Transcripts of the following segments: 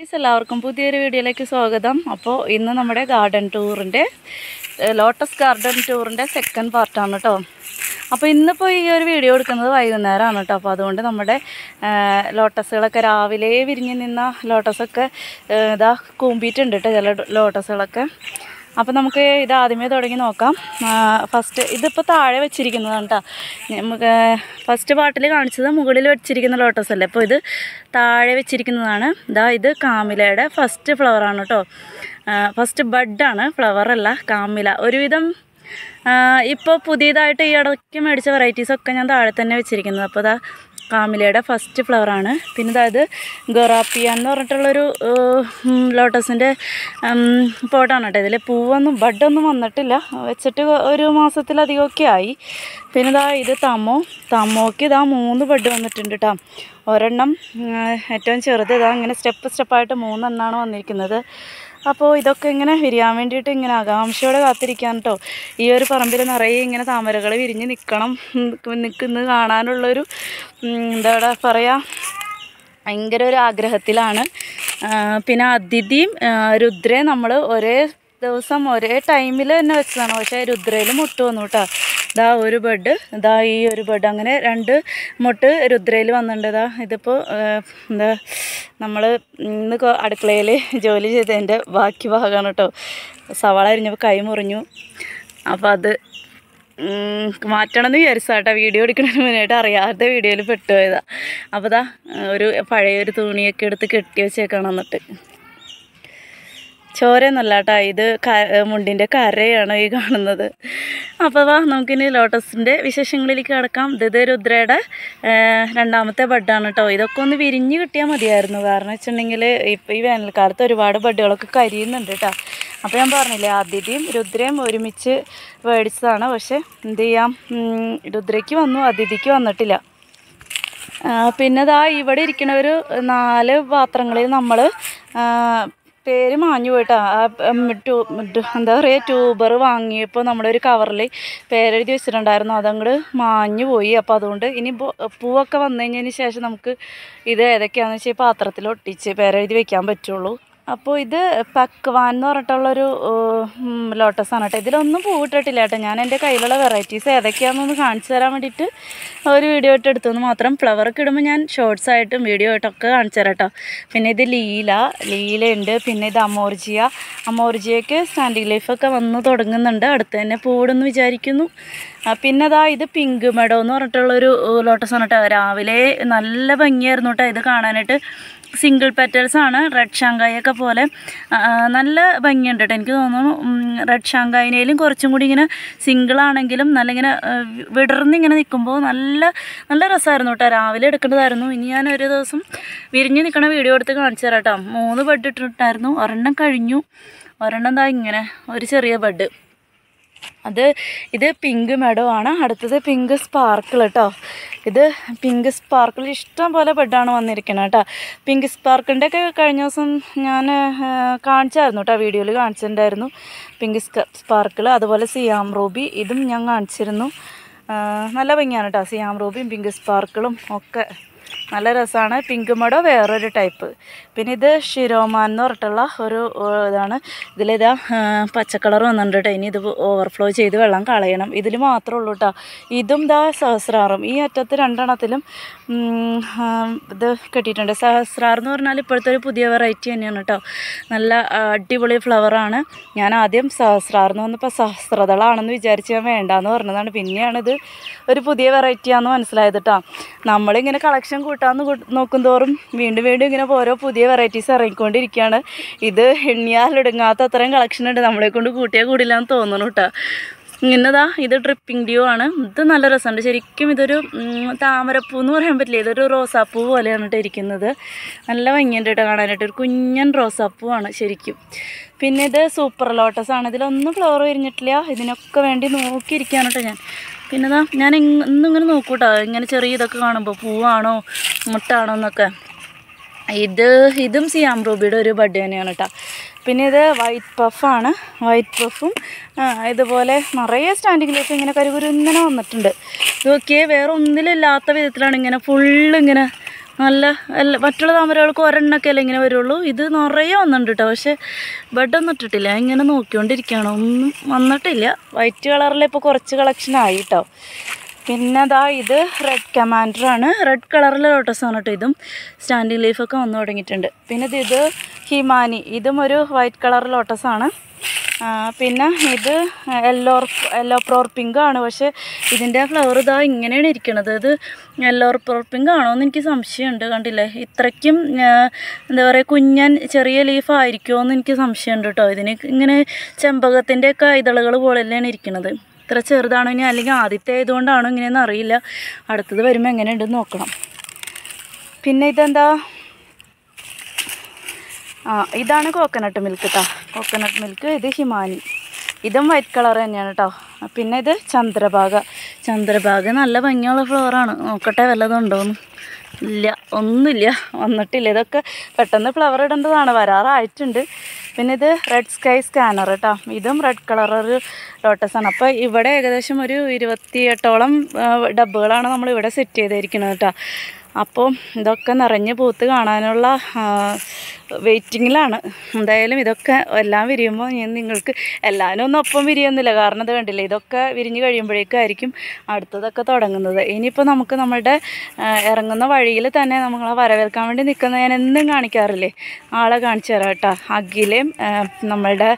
എല്ലാവർക്കും പുതിയൊരു വീഡിയോയിലേക്ക് സ്വാഗതം. അപ്പോൾ ഇന്ന് നമ്മുടെ ഗാർഡൻ ടൂറിൻ്റെ ലോട്ടസ് ഗാർഡൻ ടൂറിൻ്റെ സെക്കൻഡ് പാർട്ടാണ് കേട്ടോ. അപ്പോൾ ഇന്നിപ്പോൾ ഈ ഒരു വീഡിയോ എടുക്കുന്നത് വൈകുന്നേരമാണ് കേട്ടോ. അപ്പോൾ അതുകൊണ്ട് നമ്മുടെ ലോട്ടസുകളൊക്കെ രാവിലെ വിരിഞ്ഞ് നിന്ന ലോട്ടസൊക്കെ ഇതാ കൂമ്പിയിട്ടുണ്ട് കേട്ടോ ചില ലോട്ടസുകളൊക്കെ. അപ്പോൾ നമുക്ക് ഇത് ആദ്യമേ തുടങ്ങി നോക്കാം. ഫസ്റ്റ് ഇതിപ്പോൾ താഴെ വെച്ചിരിക്കുന്നതാണ് കേട്ടോ. നമുക്ക് ഫസ്റ്റ് പാർട്ടിൽ കാണിച്ചത് മുകളിൽ വെച്ചിരിക്കുന്ന ലോട്ടസ് അല്ലേ, അപ്പോൾ ഇത് താഴെ വെച്ചിരിക്കുന്നതാണ്. ഇത് കാമിലയുടെ ഫസ്റ്റ് ഫ്ലവറാണ് കേട്ടോ. ഫസ്റ്റ് ബഡാണ്, ഫ്ലവറല്ല, കാമില. ഒരുവിധം ഇപ്പോൾ പുതിയതായിട്ട് ഈ ഇടയ്ക്ക് മേടിച്ച വെറൈറ്റീസൊക്കെ ഞാൻ താഴെ തന്നെ വെച്ചിരിക്കുന്നത്. അപ്പോൾ കാമിലയുടെ ഫസ്റ്റ് ഫ്ലവറാണ്. പിന്നെ ഇത് ഗൊറാപ്പിയ എന്ന് പറഞ്ഞിട്ടുള്ളൊരു ലോട്ടസിൻ്റെ പോട്ടാണ് കേട്ടോ. ഇതിൽ പൂവൊന്നും ബഡൊന്നും വന്നിട്ടില്ല, വെച്ചിട്ട് ഒരു മാസത്തിലധികമൊക്കെ ആയി. പിന്നെ ഇത് തമ്മോക്ക് 3 ബഡ് വന്നിട്ടുണ്ട് കേട്ടോ. ഒരെണ്ണം ഏറ്റവും ചെറുത് ഇങ്ങനെ സ്റ്റെപ്പായിട്ട് 3 എണ്ണമാണ് വന്നിരിക്കുന്നത്. അപ്പോൾ ഇതൊക്കെ ഇങ്ങനെ വിരിയാൻ വേണ്ടിയിട്ട് ഇങ്ങനെ ആകാംക്ഷയോടെ കാത്തിരിക്കാൻ കേട്ടോ. ഈ ഒരു പറമ്പിൽ നിറയെ ഇങ്ങനെ താമരകൾ വിരിഞ്ഞ് നിൽക്കുന്നത് കാണാനുള്ളൊരു എന്താ പറയുക, ഭയങ്കര ഒരു ആഗ്രഹത്തിലാണ്. പിന്നെ അതിഥിയും രുദ്രയും നമ്മൾ ഒരേ ദിവസം ഒരേ ടൈമിൽ തന്നെ വെച്ചതാണ്. പക്ഷേ രുദ്രയിൽ മുട്ട് വന്നു കേട്ടോ. ഒരു ബഡ്, ഈ ഒരു ബഡ്, അങ്ങനെ 2 മുട്ട് രുദ്രയിൽ വന്നിട്ടുണ്ട്. ഇതിപ്പോൾ നമ്മൾ ഇന്ന് അടുക്കളയിൽ ജോലി ചെയ്തതിൻ്റെ ബാക്കി ഭാഗമാണ് കേട്ടോ. സവാള അരിഞ്ഞപ്പോൾ കൈ മുറിഞ്ഞു. അപ്പോൾ അത് മാറ്റണമെന്ന് വിചാരിച്ചാട്ടോ. വീഡിയോ എടുക്കുന്നതിന് മുന്നായിട്ട് അറിയാതെ വീഡിയോയിൽ പെട്ടുപോയതാണ്. അപ്പോൾ ഒരു പഴയൊരു തുണിയൊക്കെ എടുത്ത് കെട്ടി വെച്ചേക്കണം. എന്നിട്ട് ചോരയൊന്നുമല്ല കേട്ടോ, ഇത് മുണ്ടിൻ്റെ കരയാണ് ഈ കാണുന്നത്. അപ്പോൾ നമുക്കിനി ലോട്ടസിൻ്റെ വിശേഷങ്ങളിലേക്ക് കിടക്കാം. ഇത് രുദ്രയുടെ 2ാമത്തെ ബഡാണ് കേട്ടോ. ഇതൊക്കെ ഒന്ന് വിരിഞ്ഞ് കിട്ടിയാൽ മതിയായിരുന്നു. കാരണം വെച്ചിട്ടുണ്ടെങ്കിൽ ഇപ്പോൾ ഈ വേനൽക്കാലത്ത് ഒരുപാട് ബഡുകളൊക്കെ കരിയുന്നുണ്ട് കേട്ടോ. അപ്പോൾ ഞാൻ പറഞ്ഞില്ലേ, അതിഥിയും രുദ്രയും ഒരുമിച്ച് മേടിച്ചതാണ്. പക്ഷേ എന്ത് ചെയ്യാം, രുദ്രയ്ക്ക് വന്നു, അതിഥിക്ക് വന്നിട്ടില്ല. പിന്നെ ഇവിടെ ഇരിക്കുന്ന ഒരു 4 പാത്രങ്ങളിൽ നമ്മൾ പേര് മാഞ്ഞു പോയിട്ടാ. എന്താ പറയുക, ട്യൂബർ വാങ്ങിയപ്പോൾ നമ്മളൊരു കവറിൽ പേരെഴുതി വെച്ചിട്ടുണ്ടായിരുന്നു, അതങ്ങോട്ട് മാഞ്ഞു പോയി. അപ്പോൾ അതുകൊണ്ട് ഇനി പൂവൊക്കെ വന്നു കഴിഞ്ഞതിന് ശേഷം നമുക്ക് ഇത് ഏതൊക്കെയാണെന്ന് വെച്ചാൽ പാത്രത്തിൽ ഒട്ടിച്ച് പേരെഴുതി വെക്കാൻ പറ്റുള്ളൂ. അപ്പോൾ ഇത് പക്വാൻ എന്ന് പറഞ്ഞിട്ടുള്ളൊരു ലോട്ടസാണ് കേട്ടോ. ഇതിലൊന്നും പൂവിട്ടിട്ടില്ല കേട്ടോ. ഞാൻ എൻ്റെ കയ്യിലുള്ള വെറൈറ്റീസ് ഏതൊക്കെയാണെന്നൊന്ന് കാണിച്ചു തരാൻ വേണ്ടിയിട്ട് ഒരു വീഡിയോ ആയിട്ട് എടുത്തെന്ന് മാത്രം. ഫ്ലവറൊക്കെ ഇടുമ്പോൾ ഞാൻ ഷോർട്സായിട്ടും വീഡിയോ ആയിട്ടൊക്കെ കാണിച്ചു തരാം കേട്ടോ. പിന്നെ ഇത് ലീലയുണ്ട്. പിന്നെ ഇത് അമോർജിയയ്ക്ക് സ്റ്റാൻഡിങ് ലൈഫൊക്കെ വന്ന് തുടങ്ങുന്നുണ്ട്. അടുത്ത് തന്നെ പൂവിടുമെന്ന് വിചാരിക്കുന്നു. പിന്നെ ഇത് പിങ്ക് മെഡോ എന്ന് പറഞ്ഞിട്ടുള്ളൊരു ലോട്ടസാണ് കേട്ടോ. രാവിലെ നല്ല ഭംഗിയായിരുന്നു കേട്ടോ ഇത് കാണാനായിട്ട്. സിംഗിൾ പെറ്റൽസാണ്, റെഡ് ഷാങ്കായൊക്കെ പോലെ നല്ല ഭംഗിയുണ്ട് കേട്ടോ. എനിക്ക് തോന്നുന്നു റെഡ് ഷാങ്കായിനേലും കുറച്ചും കൂടി ഇങ്ങനെ സിംഗിളാണെങ്കിലും നല്ല ഇങ്ങനെ വിടർന്നിങ്ങനെ നിൽക്കുമ്പോൾ നല്ല രസമായിരുന്നു കേട്ടോ. രാവിലെ എടുക്കേണ്ടതായിരുന്നു. ഇനി ഞാൻ ഒരു ദിവസം വിരിഞ്ഞ് നിൽക്കണ വീഡിയോ എടുത്ത് കാണിച്ചു തരാം കേട്ടോ. 3 ബഡ് ഇട്ടിട്ടായിരുന്നു, ഒരെണ്ണം കഴിഞ്ഞു, ഒരെണ്ണം ഇങ്ങനെ ഒരു ചെറിയ ബഡ്. ഇത് പിങ്ക് മെഡോ ആണ്. അടുത്തത് പിങ്ക് സ്പാർക്കിൾ കേട്ടോ. ഇത് പിങ്ക് സ്പാർക്കിൾ ഇഷ്ടം പോലെ ബെഡാണ് വന്നിരിക്കുന്നത് കേട്ടോ. പിങ്ക് സ്പാർക്കിളിൻ്റെ ഒക്കെ കഴിഞ്ഞ ദിവസം ഞാൻ കാണിച്ചായിരുന്നു കേട്ടോ, വീഡിയോയിൽ കാണിച്ചിട്ടുണ്ടായിരുന്നു പിങ്ക് സ്പാർക്കിൾ. അതുപോലെ സിയാം റൂബി, ഇതും ഞാൻ കാണിച്ചിരുന്നു. നല്ല ഭംഗിയാണ് കേട്ടോ. സിയാം റൂബിയും പിങ്ക് സ്പാർക്കിളും ഒക്കെ നല്ല രസമാണ്. പിങ്ക് മെഡോ വേറൊരു ടൈപ്പ്. പിന്നെ ഇത് ഷിരോമാൻ എന്ന് പറഞ്ഞിട്ടുള്ള ഒരു ഇതാണ്. ഇതിലിതാ പച്ചക്കളർ വന്നിട്ടുണ്ട് കേട്ടോ. ഇനി ഇത് ഓവർഫ്ലോ ചെയ്ത് വെള്ളം കളയണം. ഇതിൽ മാത്രമേ ഉള്ളൂ കേട്ടോ. ഇതും സഹസ്രാറും. ഈ അറ്റത്ത് 2 എണ്ണത്തിലും ഇത് കെട്ടിയിട്ടുണ്ട്. സഹസ്രാർ എന്ന് പറഞ്ഞാൽ ഇപ്പോഴത്തെ ഒരു പുതിയ വെറൈറ്റി തന്നെയാണ് കേട്ടോ. നല്ല അടിപൊളി ഫ്ലവറാണ്. ഞാൻ ആദ്യം സഹസ്രാർന്ന് വന്നപ്പോൾ സഹസ്രദളാണെന്ന് വിചാരിച്ച് ഞാൻ വേണ്ടാന്ന് പറഞ്ഞതാണ്. പിന്നെയാണിത് ഒരു പുതിയ വെറൈറ്റിയാണെന്ന് മനസ്സിലായത് കേട്ടോ. നമ്മളിങ്ങനെ കളക്ഷൻ കൂട്ടാന്ന് നോക്കും തോറും വീണ്ടും ഇങ്ങനെ ഓരോ പുതിയ വെറൈറ്റീസ് ഇറങ്ങിക്കൊണ്ടിരിക്കുകയാണ്. ഇത് എണ്ണിയാലൊടുങ്ങാത്ത അത്രയും കളക്ഷൻ ഉണ്ട്. നമ്മളെ കൊണ്ട് കൂട്ടിയാൽ കൂടില്ല എന്ന് തോന്നുന്നു കേട്ടോ. ഇങ്ങനെ ഇത് ഡ്രിപ്പിംഗ് ഡ്യൂ ആണ്. ഇത് നല്ല രസമുണ്ട് ശരിക്കും. ഇതൊരു താമരപ്പൂ എന്ന് പറയാൻ പറ്റില്ല, ഇതൊരു റോസാപ്പൂ പോലെയാണ് കേട്ടോ ഇരിക്കുന്നത്. നല്ല ഭംഗിയുണ്ട് കേട്ടോ കാണാനായിട്ട്. ഒരു കുഞ്ഞൻ റോസാപ്പൂവാണ് ശരിക്കും. പിന്നെ ഇത് സൂപ്പർ ലോട്ടസ് ആണ്. ഇതിലൊന്നും ഫ്ലവർ വിരിഞ്ഞിട്ടില്ല. ഇതിനൊക്കെ വേണ്ടി നോക്കിയിരിക്കുകയാണ് കേട്ടോ ഞാൻ. പിന്നെ ഞാൻ ഇന്നിങ്ങനെ നോക്കൂട്ടോ, ഇങ്ങനെ ചെറിയ ഇതൊക്കെ കാണുമ്പോൾ പൂവാണോ മുട്ടാണോ എന്നൊക്കെ. ഇതും സിയാം റൂബിയുടെ ഒരു ബഡ് തന്നെയാണ് കേട്ടോ. പിന്നെ ഇത് വൈറ്റ് പഫാണ്. വൈറ്റ് പഫും ഇതുപോലെ നിറയെ സ്റ്റാൻഡിങ് ലൈഫ് ഇങ്ങനെ കരുകുരുങ്ങനെ വന്നിട്ടുണ്ട്. ഇതൊക്കെ വേറെ ഒന്നിലില്ലാത്ത വിധത്തിലാണ് ഇങ്ങനെ ഫുള്ളിങ്ങനെ നല്ല മറ്റുള്ള താമരകൾക്ക് ഒരെണ്ണൊക്കെ അല്ലേ ഇങ്ങനെ വരുള്ളൂ. ഇത് നിറയെ വന്നിട്ടുണ്ട് കേട്ടോ. പക്ഷേ ബെഡൊന്നും ഇട്ടിട്ടില്ല. ഇങ്ങനെ നോക്കിക്കൊണ്ടിരിക്കുകയാണ്, ഒന്നും വന്നിട്ടില്ല. വൈറ്റ് കളറിൽ ഇപ്പോൾ കുറച്ച് കളക്ഷൻ ആയി കേട്ടോ. പിന്നെ ദാ ഇത് റെഡ് കമാൻഡറാണ്. റെഡ് കളറിലെ ലോട്ടസാണ് കേട്ടോ. ഇതും സ്റ്റാൻഡിങ് ലീഫൊക്കെ വന്നു തുടങ്ങിയിട്ടുണ്ട്. പിന്നെ ഇത് ഹിമാനി, ഇതും ഒരു വൈറ്റ് കളർ ലോട്ടസാണ്. പിന്നെ ഇത് യെല്ലോ പ്രോർ പിങ്ക് ആണ്. പക്ഷേ ഇതിൻ്റെ ഫ്ലവർ ഇതാ ഇങ്ങനെയാണ് ഇരിക്കണത്. ഇത് യെല്ലോ പ്രോർ പിങ്ക് ആണോ എന്ന് എനിക്ക് സംശയമുണ്ട്. കണ്ടില്ലേ, ഇത്രയ്ക്കും എന്താ പറയുക, കുഞ്ഞൻ ചെറിയ ലീഫ് ആയിരിക്കുമോ എന്ന് എനിക്ക് സംശയമുണ്ട് കേട്ടോ. ഇതിന് ഇങ്ങനെ ചെമ്പകത്തിൻ്റെയൊക്കെ ഇതളുകൾ പോലെയാണ് ഇരിക്കുന്നത്. ഇത്ര ചെറുതാണോ ഇനി, അല്ലെങ്കിൽ ആദ്യത്തെ ആയതുകൊണ്ടാണോ ഇങ്ങനെയെന്ന് അറിയില്ല. അടുത്തത് വരുമ്പോൾ എങ്ങനെയുണ്ടെന്ന് നോക്കണം. പിന്നെ ഇതെന്താ, ഇതാണ് കോക്കനട്ട് മിൽക്ക് കേട്ടോ. Coconut milk. ഇത് ഹിമാനി, ഇതും വൈറ്റ് കളർ തന്നെയാണ് കേട്ടോ. പിന്നെ ഇത് ചന്ദ്രഭാഗ നല്ല ഭംഗിയുള്ള ഫ്ലവറാണ്. നോക്കട്ടെ വല്ലതുണ്ടോന്ന്. ഇല്ല, ഒന്നുമില്ല, വന്നിട്ടില്ല. ഇതൊക്കെ പെട്ടെന്ന് ഫ്ലവർ ഇടേണ്ടതാണ്, വരാറായിട്ടുണ്ട്. പിന്നെ ഇത് റെഡ് സ്കൈ സ്കാനർ കേട്ടോ. ഇതും റെഡ് കളർ ഒരു ലോട്ടസാണ്. അപ്പോൾ ഇവിടെ ഏകദേശം ഒരു 28ഓളം ഡബ്ബുകളാണ് നമ്മളിവിടെ സെറ്റ് ചെയ്തിരിക്കുന്നത് കേട്ടോ. അപ്പോൾ ഇതൊക്കെ നിറഞ്ഞ് പൂത്ത് കാണാനുള്ള വെയിറ്റിങ്ങിലാണ്. എന്തായാലും ഇതൊക്കെ എല്ലാം വിരിയുമ്പോൾ ഞാൻ നിങ്ങൾക്ക് എല്ലാവരും ഒന്നും ഒപ്പം വിരിയൊന്നുമില്ല. കാരണം ഇത് കണ്ടില്ലേ, ഇതൊക്കെ വിരിഞ്ഞ് കഴിയുമ്പോഴേക്കായിരിക്കും അടുത്തതൊക്കെ തുടങ്ങുന്നത്. ഇനിയിപ്പോൾ നമുക്ക് നമ്മുടെ ഇറങ്ങുന്ന വഴിയിൽ തന്നെ നമ്മളെ വരവേൽക്കാൻ വേണ്ടി നിൽക്കുന്ന ഞാൻ എന്നും കാണിക്കാറില്ലേ, ആളെ കാണിച്ചു തരാം കേട്ടോ. അഖിലയും നമ്മളുടെ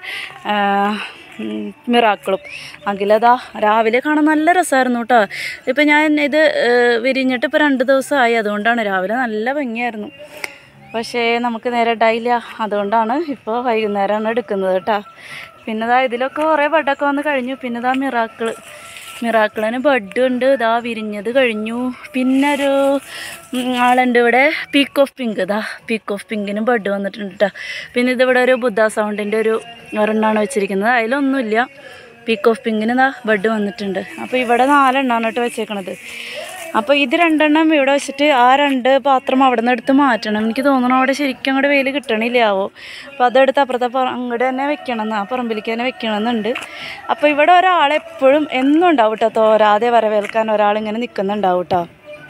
മിറാക്കിളും. അഖിലതാ രാവിലെ കാണാൻ നല്ല രസമായിരുന്നു കേട്ടോ. ഇപ്പം ഞാൻ ഇത് വിരിഞ്ഞിട്ട് ഇപ്പോൾ 2 ദിവസമായി. അതുകൊണ്ടാണ് രാവിലെ നല്ല ഭംഗിയായിരുന്നു. പക്ഷേ നമുക്ക് നേരെ ഇടായില്ല. അതുകൊണ്ടാണ് ഇപ്പോൾ വൈകുന്നേരമാണ് എടുക്കുന്നത് കേട്ടോ. പിന്നെ ഇതാ ഇതിലൊക്കെ കുറേ ബഡൊക്കെ വന്ന് കഴിഞ്ഞു. പിന്നെ ഇതാ മിറാക്കിളിന് ബഡ് ഉണ്ട്. ഇതാ വിരിഞ്ഞത് കഴിഞ്ഞു. പിന്നെ ഒരു ആളുണ്ട് ഇവിടെ, പീക്ക് ഓഫ് പിങ്ക്. ഇതാ പീക്ക് ഓഫ് പിങ്കിന് ബഡ് വന്നിട്ടുണ്ട് കേട്ടോ. പിന്നെ ഇതിവിടെ ഒരു ബുദ്ധ സൗണ്ടിൻ്റെ ഒരു ഒരെണ്ണമാണ് വെച്ചിരിക്കുന്നത്. അതിലൊന്നുമില്ല. പീക്ക് ഓഫ് പിങ്കിന് ഇതാ ബഡ് വന്നിട്ടുണ്ട്. അപ്പോൾ ഇവിടെ 4 എണ്ണമാണ് കേട്ടോ വെച്ചേക്കണത്. അപ്പോൾ ഇത് 2 എണ്ണം ഇവിടെ വെച്ചിട്ട് ആ 2 പാത്രം അവിടെ നിന്ന് എടുത്ത് മാറ്റണം. എനിക്ക് തോന്നണം അവിടെ ശരിക്കും അങ്ങോട്ട് വെയിൽ കിട്ടണില്ലാവോ. അപ്പോൾ അതെടുത്ത് അപ്പുറത്തെ അങ്ങോട്ട് തന്നെ വെക്കണം, ആ പറമ്പിലേക്ക് തന്നെ വെക്കണമെന്നുണ്ട്. അപ്പോൾ ഇവിടെ ഒരാളെപ്പോഴും എന്നും ഉണ്ടാവും കേട്ടോ, തോരാതെ വരവേൽക്കാൻ ഒരാളിങ്ങനെ നിൽക്കുന്നുണ്ടാവും കേട്ടോ.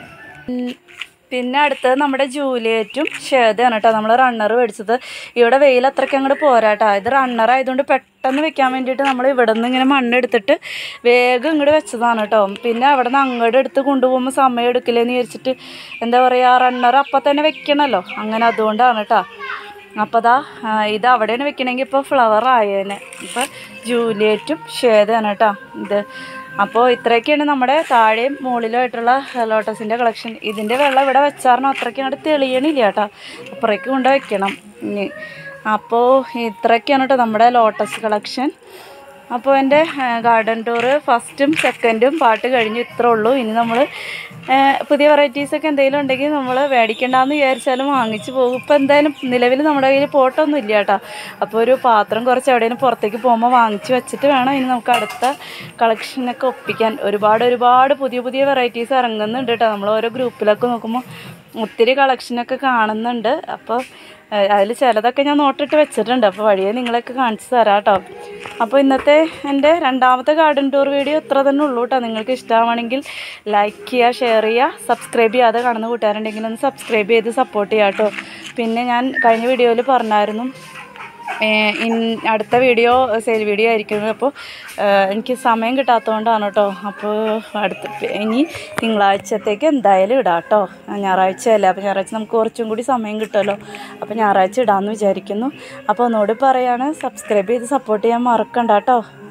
പിന്നെ അടുത്തത് നമ്മുടെ ജൂലിയറ്റും ഷേദയാണ് കേട്ടോ. നമ്മൾ റണ്ണർ മേടിച്ചത്. ഇവിടെ വെയിൽ അത്രയ്ക്ക് അങ്ങോട്ട് പോരാട്ടോ. ഇത് റണ്ണർ ആയതുകൊണ്ട് പെട്ടെന്ന് വെക്കാൻ വേണ്ടിയിട്ട് നമ്മൾ ഇവിടെ നിന്ന് ഇങ്ങനെ മണ്ണെടുത്തിട്ട് വേഗം ഇങ്ങോട്ട് വെച്ചതാണ് കേട്ടോ. പിന്നെ അവിടെ നിന്ന് അങ്ങോട്ട് എടുത്ത് കൊണ്ടുപോകുമ്പോൾ സമയം എടുക്കില്ലെന്ന് വിചാരിച്ചിട്ട് എന്താ പറയുക, റണ്ണർ അപ്പം തന്നെ വെക്കണമല്ലോ, അങ്ങനെ അതുകൊണ്ടാണ് കേട്ടോ. അപ്പോൾ അതാ ഇത് അവിടെയാണ് വെക്കണമെങ്കിൽ ഇപ്പോൾ ഫ്ലവർ ആയേനെ. ഇപ്പോൾ ജൂലിയറ്റും ഷേദയാണ് കേട്ടോ ഇത്. അപ്പോൾ ഇത്രയൊക്കെയാണ് നമ്മുടെ താഴെയും മുകളിലുമായിട്ടുള്ള ലോട്ടസിൻ്റെ കളക്ഷൻ. ഇതിൻ്റെ വെള്ളം ഇവിടെ വെച്ചാറിനോ അത്രയ്ക്ക് അങ്ങോട്ട് തെളിയണില്ല കേട്ടോ. അപ്പുറേക്ക് കൊണ്ട് വയ്ക്കണം ഇനി. അപ്പോൾ ഇത്രയൊക്കെയാണ് കേട്ടോ നമ്മുടെ ലോട്ടസ് കളക്ഷൻ. അപ്പോൾ എൻ്റെ ഗാർഡൻ ടൂറ് ഫസ്റ്റും സെക്കൻഡും പാട്ട് കഴിഞ്ഞ് ഇത്രേ ഉള്ളൂ. ഇനി നമ്മൾ പുതിയ വെറൈറ്റീസൊക്കെ എന്തെങ്കിലും ഉണ്ടെങ്കിൽ നമ്മൾ മേടിക്കണ്ടെന്ന് വിചാരിച്ചാലും വാങ്ങിച്ച് പോകും. ഇപ്പോൾ എന്തായാലും നിലവിൽ നമ്മുടെ കയ്യിൽ പോട്ടൊന്നും ഇല്ല കേട്ടോ. അപ്പോൾ ഒരു പാത്രം കുറച്ച് എവിടെയും പുറത്തേക്ക് പോകുമ്പോൾ വാങ്ങിച്ച് വെച്ചിട്ട് വേണം ഇനി നമുക്ക് അടുത്ത കളക്ഷനൊക്കെ ഒപ്പിക്കാൻ. ഒരുപാട് പുതിയ വെറൈറ്റീസ് ഇറങ്ങുന്നുണ്ട് കേട്ടോ. നമ്മൾ ഓരോ ഗ്രൂപ്പിലൊക്കെ നോക്കുമ്പോൾ ഒത്തിരി കളക്ഷനൊക്കെ കാണുന്നുണ്ട്. അപ്പോൾ അതിൽ ചിലതൊക്കെ ഞാൻ നോട്ടിട്ട് വെച്ചിട്ടുണ്ട്. അപ്പോൾ വഴിയെ നിങ്ങളൊക്കെ കാണിച്ചു തരാം കേട്ടോ. അപ്പോൾ ഇന്നത്തെ എൻ്റെ 2ാമത്തെ ഗാർഡൻ ടൂർ വീഡിയോ ഇത്ര തന്നെ ഉള്ളൂ കേട്ടോ. നിങ്ങൾക്ക് ഇഷ്ടമാണെങ്കിൽ ലൈക്ക് ചെയ്യുക, ഷെയർ ചെയ്യുക, സബ്സ്ക്രൈബ് ചെയ്യാതെ കാണുന്ന കൂട്ടുകാരുണ്ടെങ്കിൽ ഒന്ന് സബ്സ്ക്രൈബ് ചെയ്ത് സപ്പോർട്ട് ചെയ്യാം കേട്ടോ. പിന്നെ ഞാൻ കഴിഞ്ഞ വീഡിയോയിൽ പറഞ്ഞായിരുന്നു അടുത്ത വീഡിയോ സെയിൽ വീഡിയോ ആയിരിക്കുന്നത്. അപ്പോൾ എനിക്ക് സമയം കിട്ടാത്തതുകൊണ്ടാണ് കേട്ടോ. അപ്പോൾ ഇനി തിങ്കളാഴ്ചത്തേക്ക് എന്തായാലും ഇടാം കേട്ടോ. ഞായറാഴ്ചയല്ലേ, അപ്പോൾ ഞായറാഴ്ച നമുക്ക് കുറച്ചും കൂടി സമയം കിട്ടുമല്ലോ. അപ്പോൾ ഞായറാഴ്ച ഇടാമെന്ന് വിചാരിക്കുന്നു. അപ്പോൾ ഒന്നുകൂടി പറയാണ്, സബ്സ്ക്രൈബ് ചെയ്ത് സപ്പോർട്ട് ചെയ്യാൻ മറക്കണ്ട കേട്ടോ.